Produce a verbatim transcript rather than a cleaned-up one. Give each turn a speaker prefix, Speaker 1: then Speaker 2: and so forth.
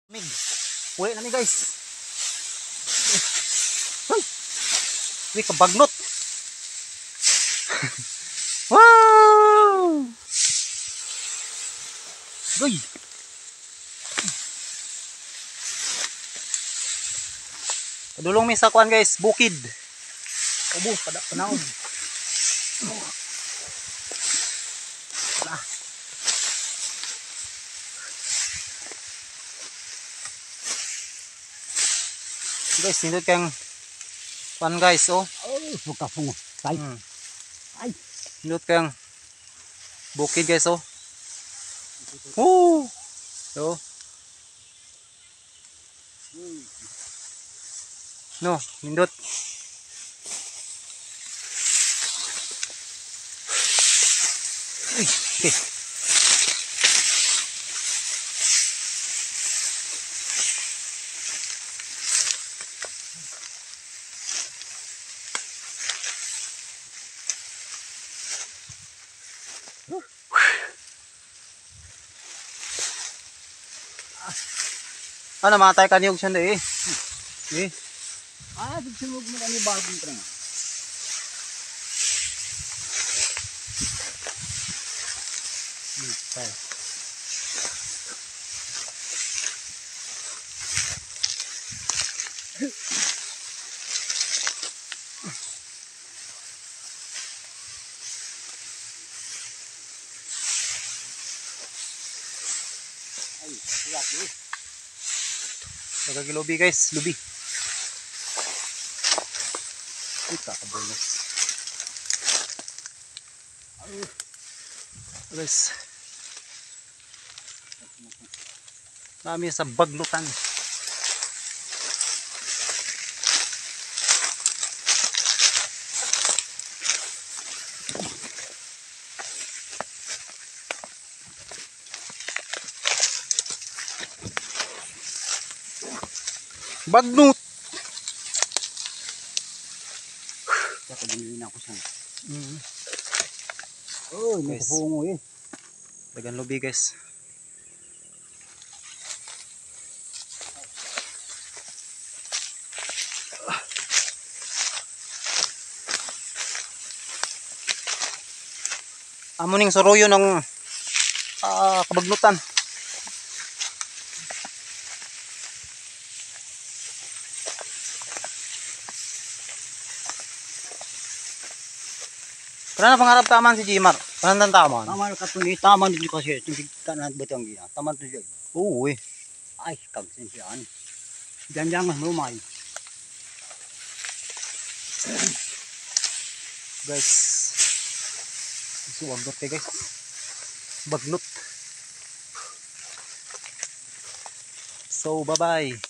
Speaker 1: Mig, uwi na mi guys. Ay, uwi kabagnot. Wow! Uy! Padulong mi sa kuan guys, bukid. Ubo, pada panaog. Wala. Guys, nindot kang kuan guys, oh.
Speaker 2: Oh, buka pungo. Ay.
Speaker 1: Hmm.
Speaker 2: Ay.
Speaker 1: Nindot kang bukid guys, oh. Woo! So, no, nindot. Uy, okay. Ano, matay ka niyog siya na eh. Eh.
Speaker 2: Ah, sumug mo ni bagong trang.
Speaker 1: Okay.
Speaker 2: Ay, siyak ni.
Speaker 1: Lagagi lubi guys, lubi. Uy, kakabulos. Guys. Kami sa baglutan. Bagnut.
Speaker 2: Saka dinili na ako siya.
Speaker 1: Mm.
Speaker 2: Oh, may
Speaker 1: Guys.
Speaker 2: pungo eh.
Speaker 1: Dagan lubi guys. Amo ning soroyo ng ah, kabagnutan. Kana pangarap taman si Jimar. Kanan taman.
Speaker 2: Taman ka to ni taman dito kasi tingin ka na betang gina. Taman to siya.
Speaker 1: Oo eh.
Speaker 2: Ay, kagsin siyan. Diyan-diyan mas lumay.
Speaker 1: Guys. Isuwag dot guys. Bagnut. So bye bye.